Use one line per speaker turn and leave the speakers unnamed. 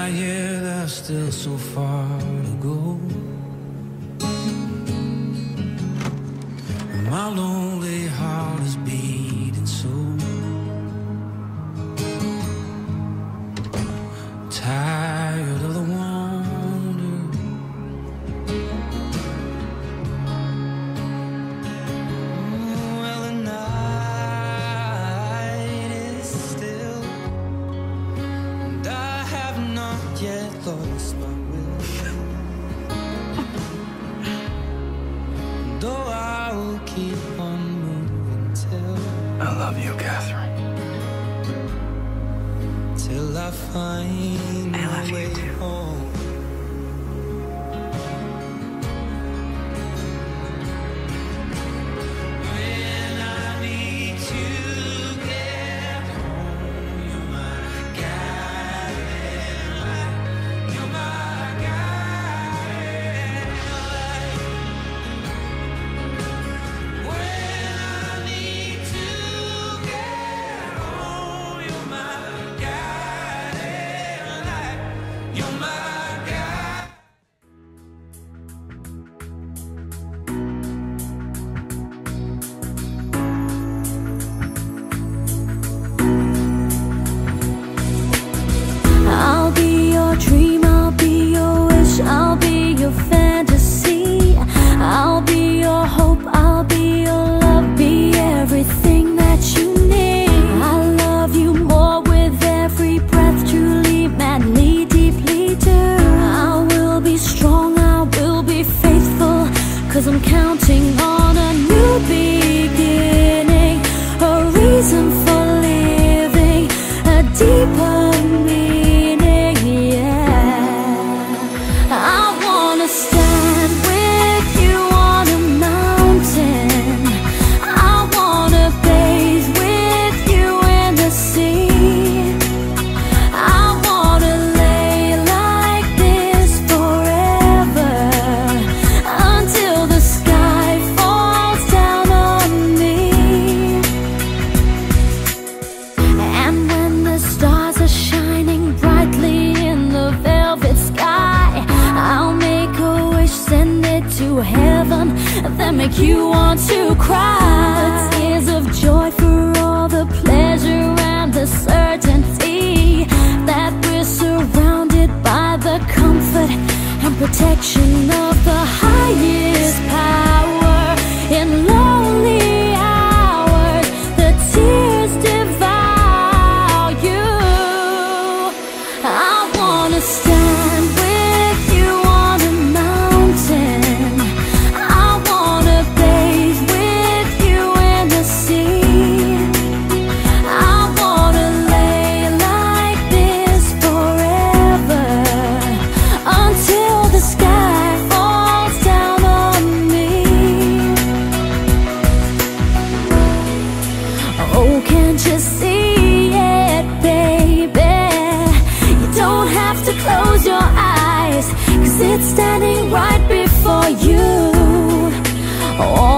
yet, there's still so far to go. My lonely heart is beating so. Tired of the wonder. Well, the night is still, and I have not yet lost my will. Though I will keep on moving till
I love you, Catherine.
till I find
I love
my way
you too.
home. When I need to get home, you're my guiding light. You're my guiding light. When I need to get home, you're my guiding light. You're my guide.
I'll be your dream, I'll be your wish, I'll be your fantasy. I'll be your hope, I'll be your love, be everything that you need. I love you more with every breath, truly, madly, deeply do. I will be strong, I will be faithful, 'cause I'm counting on a new beginning, a reason for living, a deeper meaning, yeah. I wanna stand with you on a mountain. I wanna bathe with you in the sea. I wanna lay like this forever, until the sky falls down on me. And when the stars are shining brightly in the velvet sky, I'll make a wish, send it to heaven, then make you want to cry. The tears of joy for all the pleasure and the certainty that we're surrounded by the comfort and protection of the highest power. In lonely hours, the tears devour you. I wanna stand with you on a mountain. I wanna bathe with you in the sea. I wanna lay like this forever, until the sky falls down on me. Oh, can't you see it, baby? You don't have to close your eyes, 'cause it's standing right before you. Oh,